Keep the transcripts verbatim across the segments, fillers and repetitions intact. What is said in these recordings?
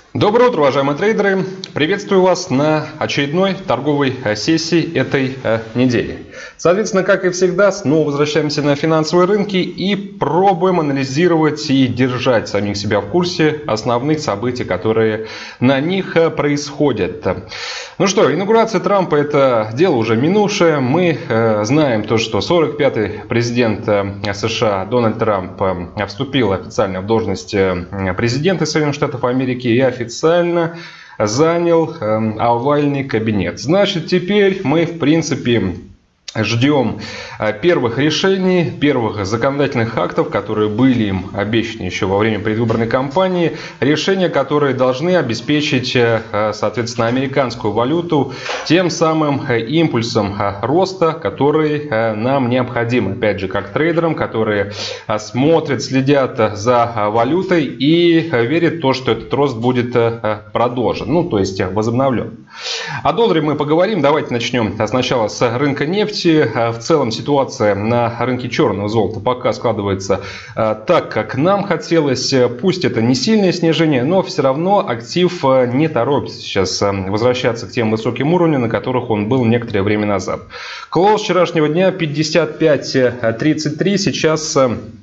Доброе утро, уважаемые трейдеры! Приветствую вас на очередной торговой сессии этой недели. Соответственно, как и всегда, снова возвращаемся на финансовые рынки и пробуем анализировать и держать самих себя в курсе основных событий, которые на них происходят. Ну что, инаугурация Трампа — это дело уже минувшее. Мы знаем то, что сорок пятый президент США Дональд Трамп вступил официально в должность президента Соединенных Штатов Америки и официально занял овальный кабинет. Значит, теперь мы, в принципе, ждем первых решений, первых законодательных актов, которые были им обещаны еще во время предвыборной кампании. Решения, которые должны обеспечить, соответственно, американскую валюту тем самым импульсом роста, который нам необходим. Опять же, как трейдерам, которые смотрят, следят за валютой и верят в то, что этот рост будет продолжен, ну, то есть возобновлен. О долларе мы поговорим. Давайте начнем сначала с рынка нефти. В целом ситуация на рынке черного золота пока складывается так, как нам хотелось. Пусть это не сильное снижение, но все равно актив не торопится сейчас возвращаться к тем высоким уровням, на которых он был некоторое время назад. Клоуз вчерашнего дня пятьдесят пять тридцать три. Сейчас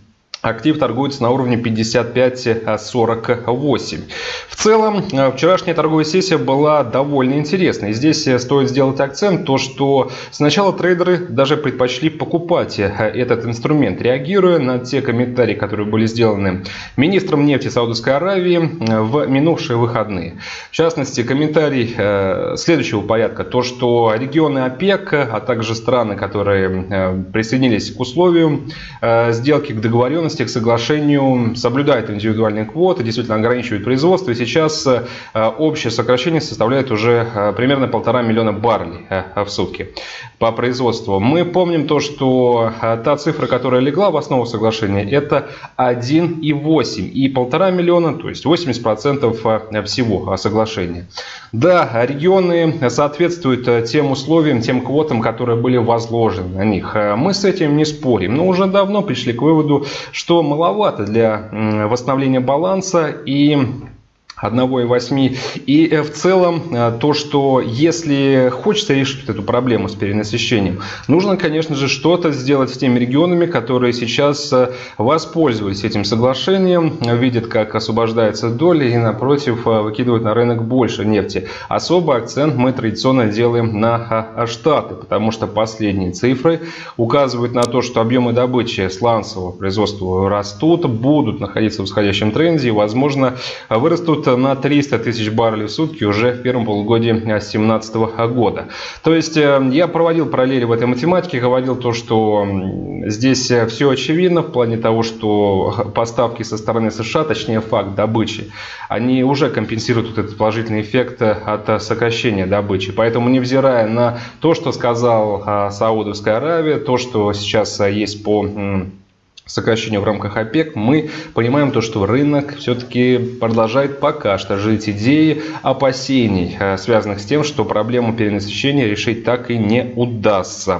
актив торгуется на уровне пятьдесят пять сорок восемь. В целом, вчерашняя торговая сессия была довольно интересной. Здесь стоит сделать акцент, то что сначала трейдеры даже предпочли покупать этот инструмент, реагируя на те комментарии, которые были сделаны министром нефти Саудовской Аравии в минувшие выходные. В частности, комментарий следующего порядка: то, что регионы ОПЕК, а также страны, которые присоединились к условию сделки, к договоренности, к соглашению, соблюдает индивидуальные квоты, действительно ограничивает производство. И сейчас общее сокращение составляет уже примерно полтора миллиона баррелей в сутки по производству. Мы помним то, что та цифра, которая легла в основу соглашения, это один и восемь. И полтора миллиона, то есть восемьдесят процентов всего соглашения. Да, регионы соответствуют тем условиям, тем квотам, которые были возложены на них. Мы с этим не спорим, но уже давно пришли к выводу, что маловато для восстановления баланса и одного и восьми. И в целом то, что если хочется решить эту проблему с перенасыщением, нужно, конечно же, что-то сделать с теми регионами, которые сейчас воспользовались этим соглашением, видят, как освобождается доля и, напротив, выкидывают на рынок больше нефти. Особый акцент мы традиционно делаем на Штаты, потому что последние цифры указывают на то, что объемы добычи сланцевого производства растут, будут находиться в восходящем тренде и, возможно, вырастут на триста тысяч баррелей в сутки уже в первом полугодии две тысячи семнадцатого года. То есть я проводил параллели в этой математике, говорил то, что здесь все очевидно в плане того, что поставки со стороны США, точнее факт добычи, они уже компенсируют вот этот положительный эффект от сокращения добычи. Поэтому, невзирая на то, что сказал Саудовская Аравия, то, что сейчас есть по сокращению в рамках ОПЕК, мы понимаем то, что рынок все-таки продолжает пока что жить идеей опасений, связанных с тем, что проблему перенасыщения решить так и не удастся.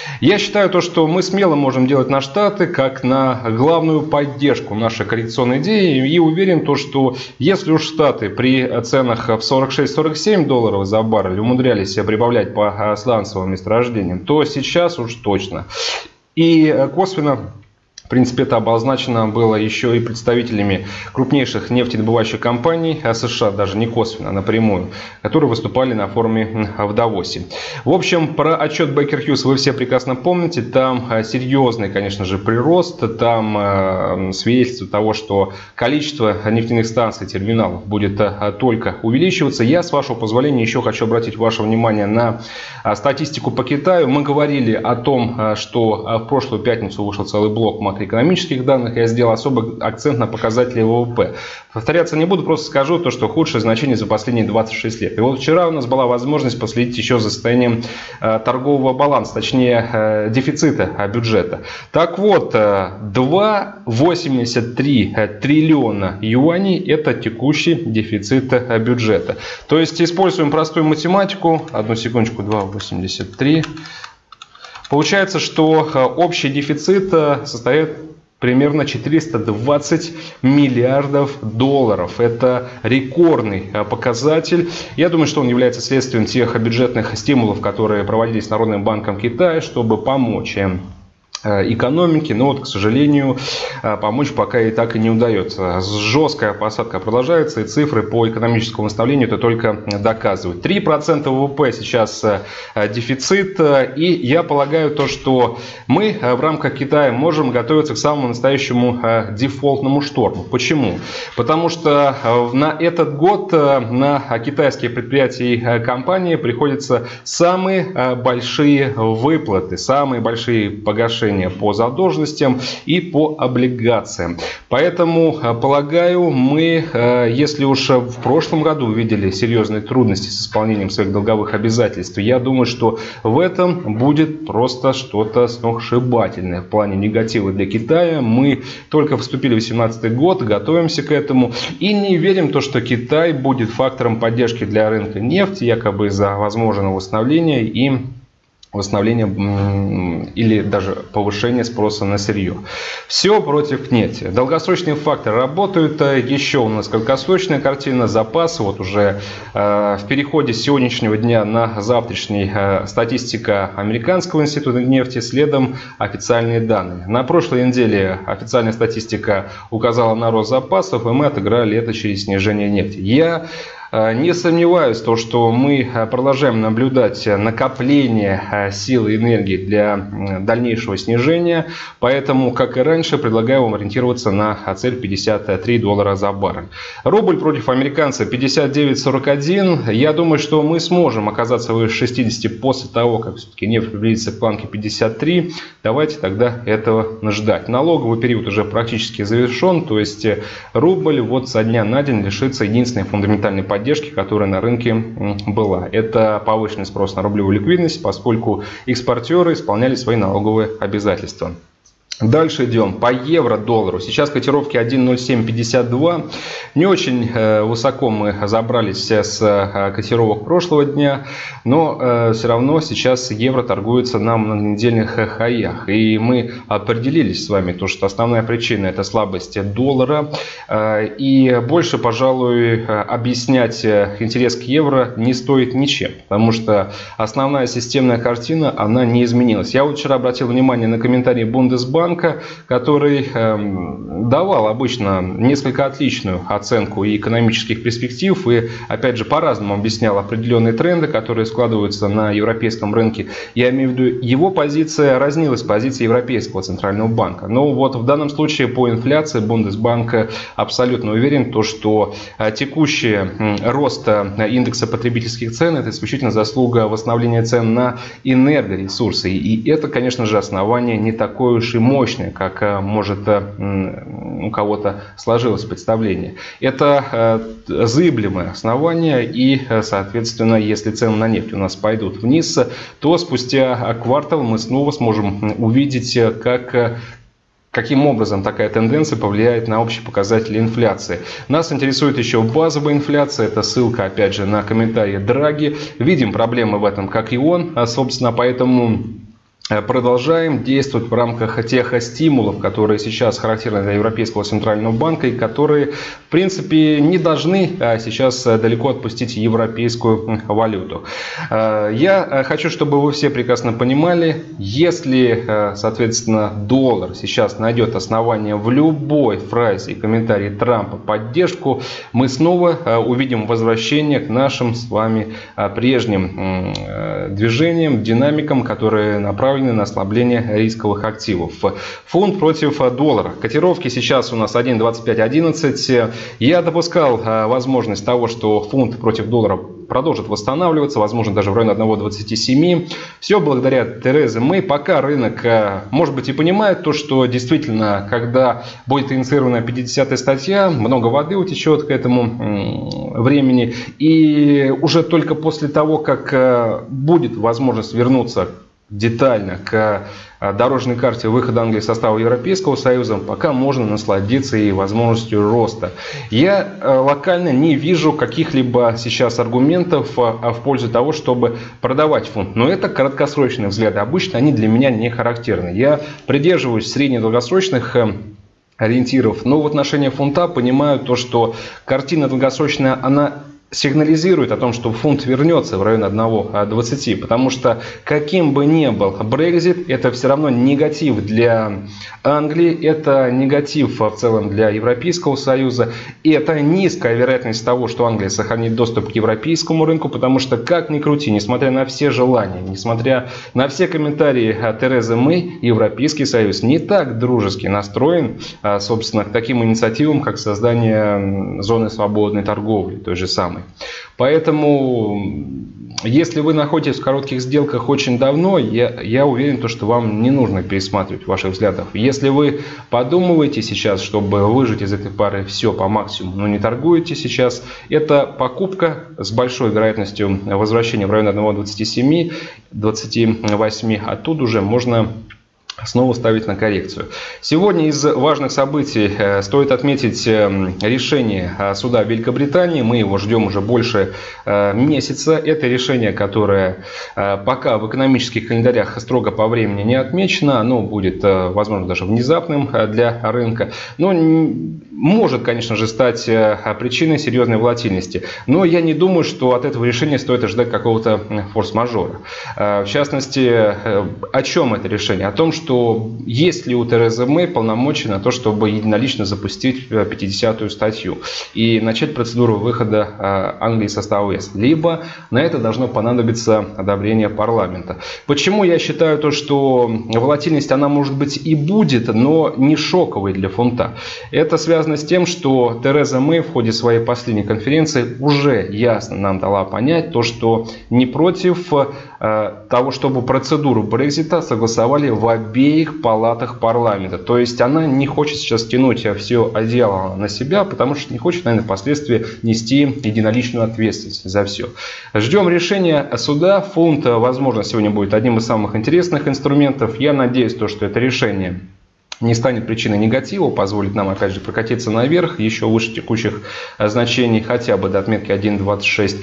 Я считаю то, что мы смело можем делать на Штаты как на главную поддержку нашей коррекционной идеи, и уверен то, что если уж Штаты при ценах в сорок шесть — сорок семь долларов за баррель умудрялись прибавлять по сланцевым месторождениям, то сейчас уж точно. И косвенно, в принципе, это обозначено было еще и представителями крупнейших нефтедобывающих компаний США, даже не косвенно, а напрямую, которые выступали на форуме в Давосе. В общем, про отчет Бейкер Хьюз вы все прекрасно помните. Там серьезный, конечно же, прирост. Там свидетельство того, что количество нефтяных станций, терминалов будет только увеличиваться. Я, с вашего позволения, еще хочу обратить ваше внимание на статистику по Китаю. Мы говорили о том, что в прошлую пятницу вышел целый блок экономических данных. Я сделал особый акцент на показатели ВВП. Повторяться не буду, просто скажу то, что худшее значение за последние двадцать шесть лет. И вот вчера у нас была возможность последить еще за состоянием э, торгового баланса, точнее э, дефицита э, бюджета. Так вот, э, два целых восемьдесят три триллиона юаней — это текущий дефицит э, бюджета. То есть используем простую математику. Одну секундочку, два целых восемьдесят три. Получается, что общий дефицит состоит примерно четыреста двадцать миллиардов долларов. Это рекордный показатель. Я думаю, что он является следствием тех бюджетных стимулов, которые проводились Народным банком Китая, чтобы помочь экономики, но вот, к сожалению, помочь пока и так и не удается. Жесткая посадка продолжается, и цифры по экономическому восстановлению это только доказывают. три процента ВВП сейчас дефицит, и я полагаю то, что мы в рамках Китая можем готовиться к самому настоящему дефолтному шторму. Почему? Потому что на этот год на китайские предприятия и компании приходятся самые большие выплаты, самые большие погашения по задолженностям и по облигациям. Поэтому, полагаю, мы, если уж в прошлом году увидели серьезные трудности с исполнением своих долговых обязательств, я думаю, что в этом будет просто что-то сногсшибательное в плане негатива для Китая. Мы только вступили в две тысячи восемнадцатый год, готовимся к этому и не верим в то, что Китай будет фактором поддержки для рынка нефти, якобы из-за возможного восстановления и восстановления или даже повышения спроса на сырье. Все против нефти. Долгосрочные факторы работают. Еще у нас краткосрочная картина. Запасы. Вот уже э, в переходе с сегодняшнего дня на завтрашний э, статистика Американского института нефти. Следом официальные данные. На прошлой неделе официальная статистика указала на рост запасов, и мы отыграли это через снижение нефти. Я не сомневаюсь в том, что мы продолжаем наблюдать накопление силы и энергии для дальнейшего снижения. Поэтому, как и раньше, предлагаю вам ориентироваться на цель пятьдесят три доллара за баррель. Рубль против американца пятьдесят девять сорок один. Я думаю, что мы сможем оказаться выше шестидесяти после того, как все-таки нефть приблизится к планке пятьдесят три. Давайте тогда этого ждать. Налоговый период уже практически завершен. То есть рубль вот со дня на день лишится единственной фундаментальной поддержки, поддержки, которая на рынке была. Это повышенный спрос на рублевую ликвидность, поскольку экспортеры исполняли свои налоговые обязательства. Дальше идем по евро-доллару. Сейчас котировки один ноль семь пятьдесят два. Не очень э, высоко мы забрались с э, котировок прошлого дня, но э, все равно сейчас евро торгуется на многонедельных хаях. И мы определились с вами, то, что основная причина это слабость доллара. Э, и больше, пожалуй, объяснять интерес к евро не стоит ничем, потому что основная системная картина, она не изменилась. Я вот вчера обратил внимание на комментарии Бундесбанка, который э, давал обычно несколько отличную оценку и экономических перспектив, и опять же по-разному объяснял определенные тренды, которые складываются на европейском рынке. Я имею в виду, его позиция разнилась с позицией Европейского центрального банка. Но вот в данном случае по инфляции Бундесбанк абсолютно уверен, то, что текущий рост индекса потребительских цен это исключительно заслуга восстановления цен на энергоресурсы. И это, конечно же, основание не такое уж и мощное, мощное, как может у кого-то сложилось представление. Это заиблемое основание, и, соответственно, если цены на нефть у нас пойдут вниз, то спустя квартал мы снова сможем увидеть, как каким образом такая тенденция повлияет на общие показатели инфляции. Нас интересует еще базовая инфляция. Это ссылка, опять же, на комментарии Драги. Видим проблемы в этом, как и он. Собственно, поэтому продолжаем действовать в рамках тех стимулов, которые сейчас характерны для Европейского центрального банка и которые, в принципе, не должны сейчас далеко отпустить европейскую валюту. Я хочу, чтобы вы все прекрасно понимали, если, соответственно, доллар сейчас найдет основание в любой фразе и комментарии Трампа поддержку, мы снова увидим возвращение к нашим с вами прежним движениям, динамикам, которые направлены на ослабление рисковых активов. Фунт против доллара. Котировки сейчас у нас один двадцать пять одиннадцать. Я допускал возможность того, что фунт против доллара продолжит восстанавливаться, возможно, даже в районе один двадцать семь. Все благодаря Терезе Мэй. Пока рынок, может быть, и понимает то, что действительно, когда будет инициирована пятидесятая статья, много воды утечет к этому времени. И уже только после того, как будет возможность вернуться детально к дорожной карте выхода Англии из состава Европейского Союза, пока можно насладиться и возможностью роста. Я локально не вижу каких-либо сейчас аргументов в пользу того, чтобы продавать фунт. Но это краткосрочные взгляды. Обычно они для меня не характерны. Я придерживаюсь средне-долгосрочных ориентиров. Но в отношении фунта понимаю то, что картина долгосрочная, она сигнализирует о том, что фунт вернется в район одного двадцати, потому что каким бы ни был Brexit, это все равно негатив для Англии, это негатив в целом для Европейского Союза, и это низкая вероятность того, что Англия сохранит доступ к европейскому рынку, потому что, как ни крути, несмотря на все желания, несмотря на все комментарии Терезы Мэй, Европейский Союз не так дружески настроен, собственно, к таким инициативам, как создание зоны свободной торговли, той же самой. Поэтому, если вы находитесь в коротких сделках очень давно, я, я уверен, что вам не нужно пересматривать ваших взглядов. Если вы подумываете сейчас, чтобы выжать из этой пары все по максимуму, но не торгуете сейчас, это покупка с большой вероятностью возвращения в район одного двадцати семи — двадцати восьми, оттуда уже можно снова ставить на коррекцию. Сегодня из важных событий стоит отметить решение суда Великобритании. Мы его ждем уже больше месяца. Это решение, которое пока в экономических календарях строго по времени не отмечено. Оно будет, возможно, даже внезапным для рынка. Но может, конечно же, стать причиной серьезной волатильности. Но я не думаю, что от этого решения стоит ожидать какого-то форс-мажора. В частности, о чем это решение? О том, что что есть ли у Терезы Мэй полномочия на то, чтобы единолично запустить пятидесятую статью и начать процедуру выхода Англии из состава ЕС. Либо на это должно понадобиться одобрение парламента. Почему я считаю то, что волатильность она может быть и будет, но не шоковой для фунта? Это связано с тем, что Тереза Мэй в ходе своей последней конференции уже ясно нам дала понять то, что не против того, чтобы процедуру Брексита согласовали в обеих палатах парламента. То есть она не хочет сейчас тянуть все одеяло на себя, потому что не хочет, наверное, впоследствии нести единоличную ответственность за все. Ждем решения суда. Фунт, возможно, сегодня будет одним из самых интересных инструментов. Я надеюсь, то, что это решение не станет причиной негатива, позволит нам, опять же, прокатиться наверх, еще выше текущих значений, хотя бы до отметки один двадцать шесть,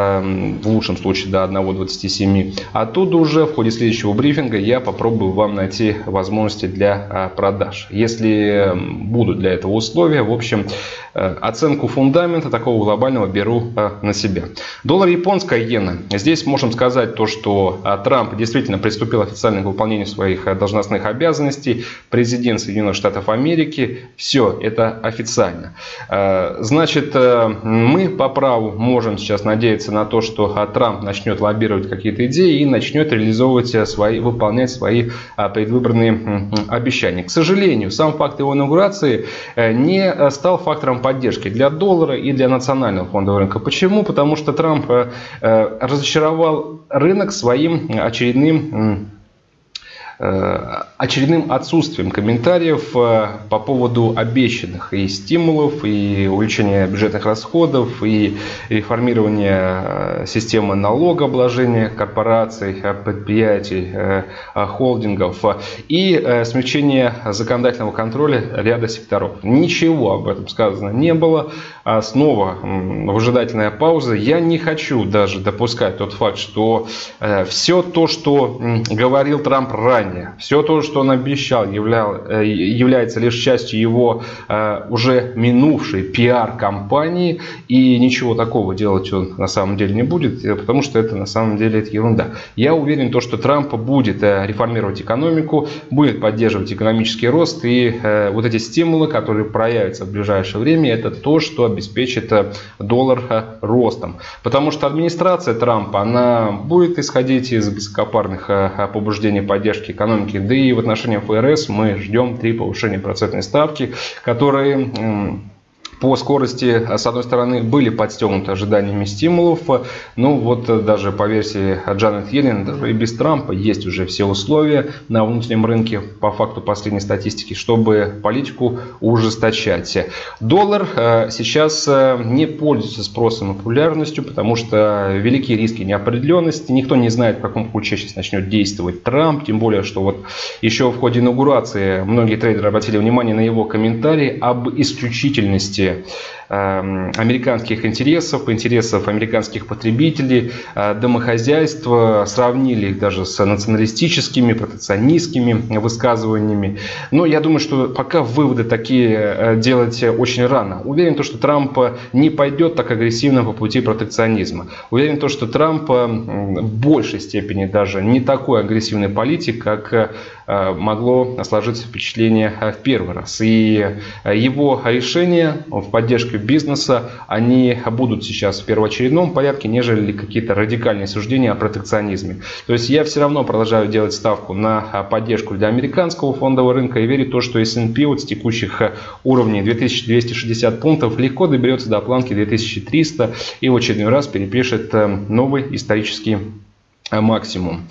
в лучшем случае до один двадцать семь. Оттуда уже в ходе следующего брифинга я попробую вам найти возможности для продаж. Если будут для этого условия, в общем, оценку фундамента такого глобального беру на себя. Доллар, японская иена. Здесь можем сказать то, что Трамп действительно приступил официально к выполнению своих должностных обязанностей. Президент Соединенных Штатов Америки. Все, это официально. Значит, мы по праву можем сейчас надеяться на то, что Трамп начнет лоббировать какие-то идеи и начнет реализовывать свои, выполнять свои предвыборные обещания. К сожалению, сам факт его инаугурации не стал фактором поддержки для доллара и для национального фондового рынка. Почему? Потому что Трамп разочаровал рынок своим очередным очередным отсутствием комментариев по поводу обещанных и стимулов, и увеличения бюджетных расходов, и реформирования системы налогообложения корпораций, предприятий, холдингов и смягчения законодательного контроля ряда секторов. Ничего об этом сказано не было. Снова выжидательная пауза. Я не хочу даже допускать тот факт, что все то, что говорил Трамп ранее, все то, что он обещал, являл, является лишь частью его э, уже минувшей пиар-кампании, и ничего такого делать он на самом деле не будет, потому что это на самом деле это ерунда. Я уверен, то, что Трамп будет э, реформировать экономику, будет поддерживать экономический рост, и э, вот эти стимулы, которые проявятся в ближайшее время, это то, что обеспечит э, доллар э, ростом. Потому что администрация Трампа, она будет исходить из высокопарных э, побуждений поддержки экономики, да и в отношении ФРС мы ждем три повышения процентной ставки, которые по скорости, с одной стороны, были подстегнуты ожиданиями стимулов. Ну вот даже по версии Джанет Йеллен, даже и без Трампа есть уже все условия на внутреннем рынке, по факту последней статистики, чтобы политику ужесточать. Доллар сейчас не пользуется спросом и популярностью, потому что великие риски неопределенности. Никто не знает, в каком ключе сейчас начнет действовать Трамп. Тем более, что вот еще в ходе инаугурации многие трейдеры обратили внимание на его комментарии об исключительности американских интересов, интересов американских потребителей, домохозяйства, сравнили их даже с националистическими, протекционистскими высказываниями. Но я думаю, что пока выводы такие делать очень рано. Уверен, что Трамп не пойдет так агрессивно по пути протекционизма. Уверен, что Трамп в большей степени даже не такой агрессивный политик, как могло сложиться впечатление в первый раз. И его решения в поддержке бизнеса, они будут сейчас в первоочередном порядке, нежели какие-то радикальные суждения о протекционизме. То есть я все равно продолжаю делать ставку на поддержку для американского фондового рынка и верю в то, что эс энд пи вот с текущих уровней две тысячи двести шестьдесят пунктов легко доберется до планки две тысячи триста и в очередной раз перепишет новый исторический максимум.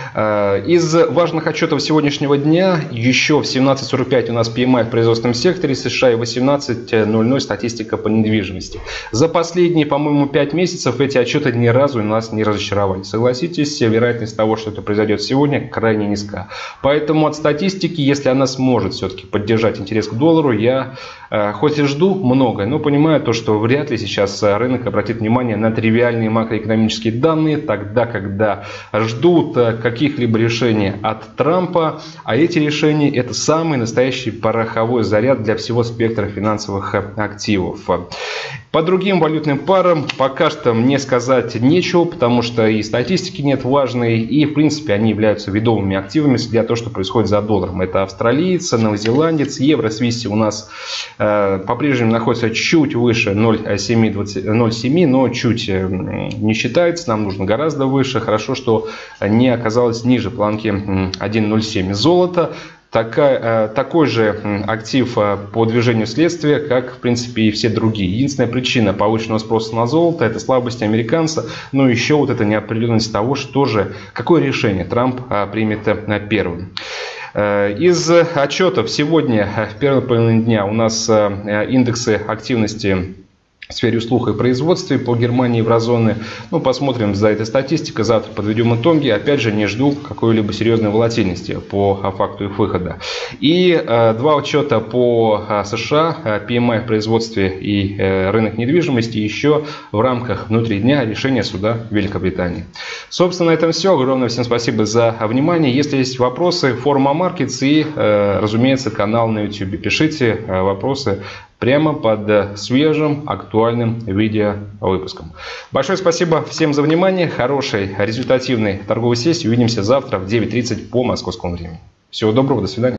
Из важных отчетов сегодняшнего дня еще в семнадцать сорок пять у нас пи эм ай в производственном секторе США и восемнадцать ноль ноль статистика по недвижимости. За последние, по-моему, пять месяцев эти отчеты ни разу нас не разочаровали. Согласитесь, вероятность того, что это произойдет сегодня, крайне низка. Поэтому от статистики, если она сможет все-таки поддержать интерес к доллару, я хоть и жду многое, но понимаю то, что вряд ли сейчас рынок обратит внимание на тривиальные макроэкономические данные, тогда, когда ждут каких-либо решений от Трампа, а эти решения — это самый настоящий пороховой заряд для всего спектра финансовых активов. По другим валютным парам пока что мне сказать нечего, потому что и статистики нет важной, и в принципе они являются ведомыми активами для того, что происходит за долларом. Это австралиец, новозеландец, евро свисти у нас э, по-прежнему находится чуть выше ноль целых семь десятых, но чуть не считается, нам нужно гораздо выше. Хорошо, что не оказалось ниже планки один целых ноль семь. Золото. Такая, такой же актив по движению следствия, как в принципе и все другие. Единственная причина повышенного спроса на золото — это слабость американца, но еще вот эта неопределенность того, что же, какое решение Трамп примет первым. Из отчетов сегодня в первой половине дня у нас индексы активности в сфере услуг и производства по Германии и еврозоны. Ну, посмотрим за этой статистикой. Завтра подведем итоги. Опять же, не жду какой-либо серьезной волатильности по факту их выхода. И э, два отчета по э, США, пи эм ай в производстве и э, рынок недвижимости еще в рамках внутри дня решения суда Великобритании. Собственно, на этом все. Огромное всем спасибо за внимание. Если есть вопросы, форум Амаркетс и, э, разумеется, канал на YouTube. Пишите э, вопросы прямо под свежим, актуальным видео выпуском. Большое спасибо всем за внимание. Хорошей, результативной торговой сессии. Увидимся завтра в девять тридцать по московскому времени. Всего доброго, до свидания.